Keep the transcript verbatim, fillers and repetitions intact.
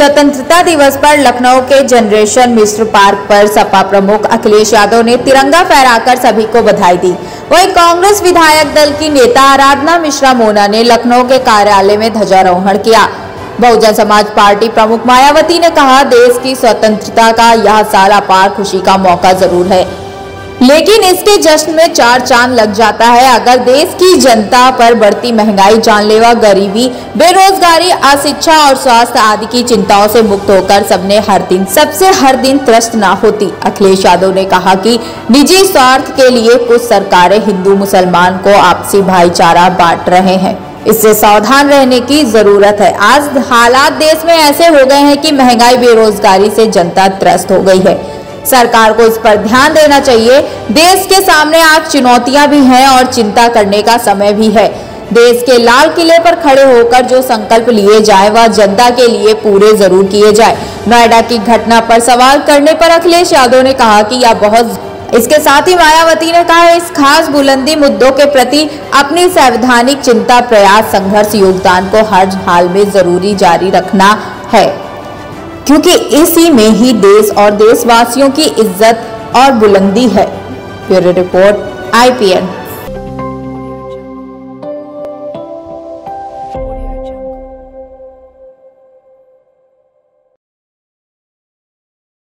स्वतंत्रता दिवस पर लखनऊ के जनरेशन मिश्र पार्क पर सपा प्रमुख अखिलेश यादव ने तिरंगा फहराकर सभी को बधाई दी। वहीं कांग्रेस विधायक दल की नेता आराधना मिश्रा मोना ने लखनऊ के कार्यालय में ध्वजारोहण किया। बहुजन समाज पार्टी प्रमुख मायावती ने कहा, देश की स्वतंत्रता का यह साल अपार खुशी का मौका जरूर है, लेकिन इसके जश्न में चार चांद लग जाता है अगर देश की जनता पर बढ़ती महंगाई, जानलेवा गरीबी, बेरोजगारी, अशिक्षा और स्वास्थ्य आदि की चिंताओं से मुक्त होकर सबने हर दिन सबसे हर दिन त्रस्त ना होती। अखिलेश यादव ने कहा कि निजी स्वार्थ के लिए कुछ सरकारें हिंदू मुसलमान को आपसी भाईचारा बांट रहे हैं, इससे सावधान रहने की जरूरत है। आज हालात देश में ऐसे हो गए हैं कि महंगाई, बेरोजगारी से जनता त्रस्त हो गई है। सरकार को इस पर ध्यान देना चाहिए। देश के सामने आज चुनौतियां भी हैं और चिंता करने का समय भी है। देश के लाल किले पर खड़े होकर जो संकल्प लिए जाए वह जनता के लिए पूरे जरूर किए जाए। नोएडा की घटना पर सवाल करने पर अखिलेश यादव ने कहा कि यह बहुत इसके साथ ही मायावती ने कहा, इस खास बुलंदी मुद्दों के प्रति अपनी संवैधानिक चिंता, प्रयास, संघर्ष, योगदान को हर हाल में जरूरी जारी रखना है, क्योंकि इसी में ही देश और देशवासियों की इज्जत और बुलंदी है। Bureau report I P N.